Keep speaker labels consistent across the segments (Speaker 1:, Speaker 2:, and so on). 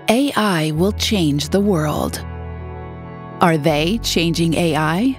Speaker 1: AI will change the world. Are they changing AI?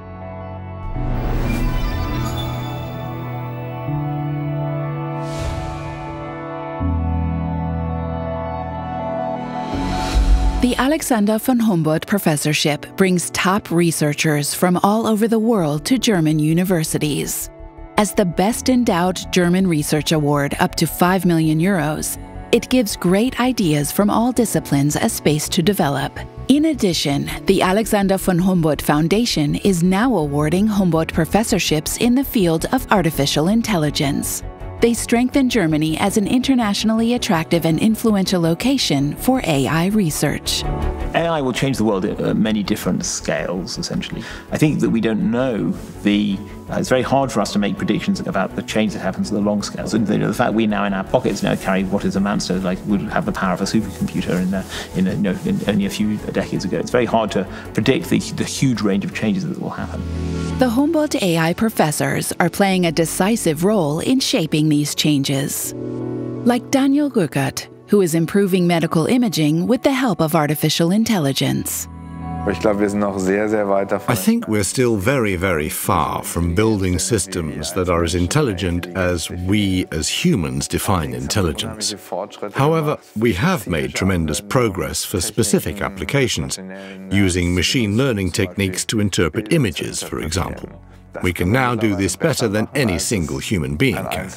Speaker 1: The Alexander von Humboldt Professorship brings top researchers from all over the world to German universities. As the Best Endowed German Research Award up to 5 million euros, it gives great ideas from all disciplines a space to develop. In addition, the Alexander von Humboldt Foundation is now awarding Humboldt Professorships in the field of artificial intelligence. They strengthen Germany as an internationally attractive and influential location for AI research.
Speaker 2: AI will change the world at many different scales, essentially. I think that we don't know it's very hard for us to make predictions about the change that happens at the long scale. So, the fact we now in our pockets now carry what is amounts to would have the power of a supercomputer in only a few decades ago. It's very hard to predict the huge range of changes that will happen.
Speaker 1: The Humboldt AI professors are playing a decisive role in shaping these changes. Like Daniel Rückert, who is improving medical imaging with the help of artificial intelligence.
Speaker 3: I think we're still very, very far from building systems that are as intelligent as we as humans define intelligence. However, we have made tremendous progress for specific applications, using machine learning techniques to interpret images, for example. We can now do this better than any single human being can.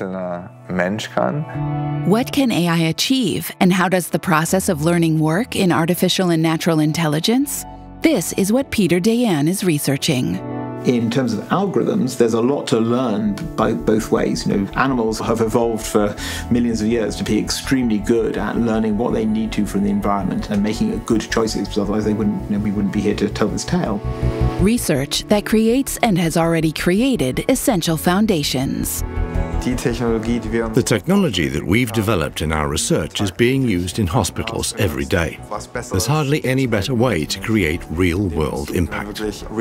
Speaker 1: What can AI achieve, and how does the process of learning work in artificial and natural intelligence? This is what Peter Dayan is researching.
Speaker 2: In terms of algorithms, there's a lot to learn by both ways. Animals have evolved for millions of years to be extremely good at learning what they need to from the environment and making good choices, because otherwise we wouldn't be here to tell this tale.
Speaker 1: Research that creates and has already created essential foundations.
Speaker 3: The technology that we've developed in our research is being used in hospitals every day. There's hardly any better way to create real-world impact.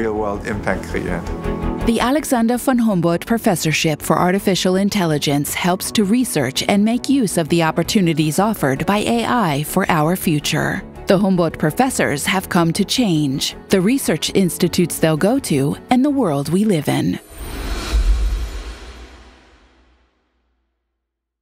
Speaker 1: The Alexander von Humboldt Professorship for Artificial Intelligence helps to research and make use of the opportunities offered by AI for our future. The Humboldt professors have come to change the research institutes they'll go to and the world we live in.